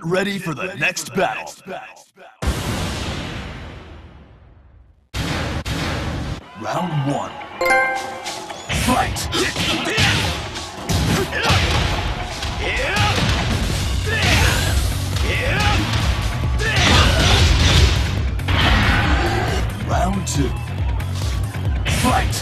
ready for the next battle. Round 1. Fight! Round 2. Fight!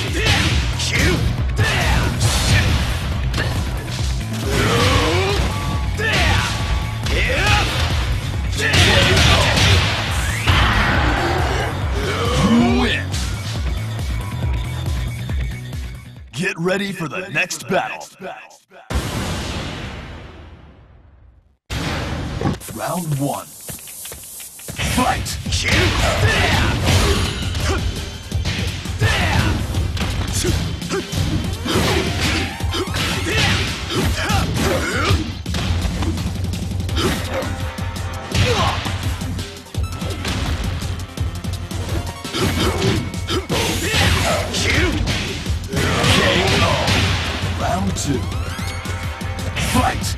Get ready for the next battle. Round 1. Fight! Round 2. Fight!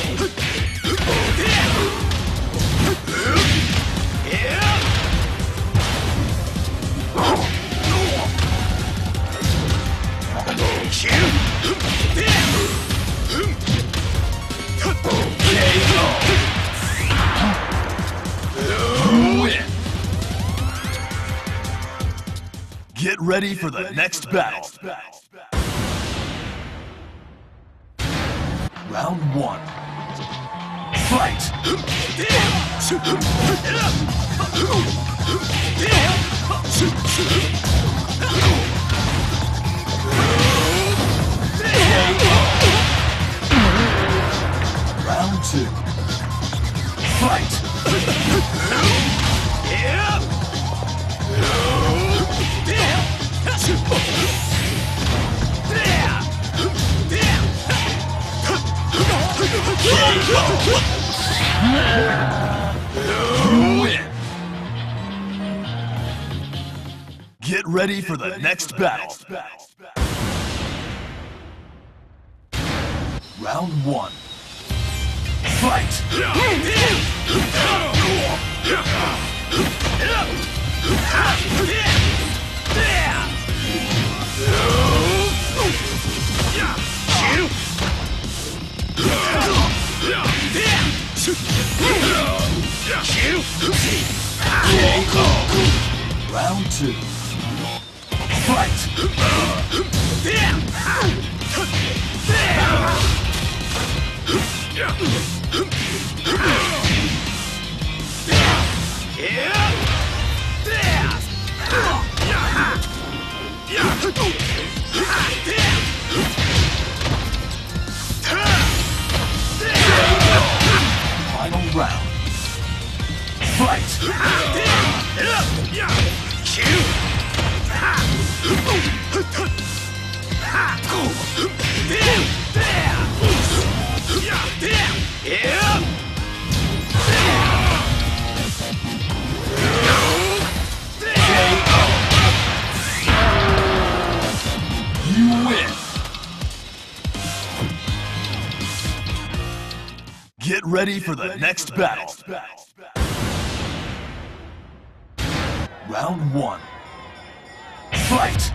Get ready for the next battle. Round 1. Fight! Round 2. Fight! You win. Get ready for the next battle. Round 1. Fight! Round 2. Fight! Final round. Fight! You win. Get ready for the next battle. Round 1. Fight!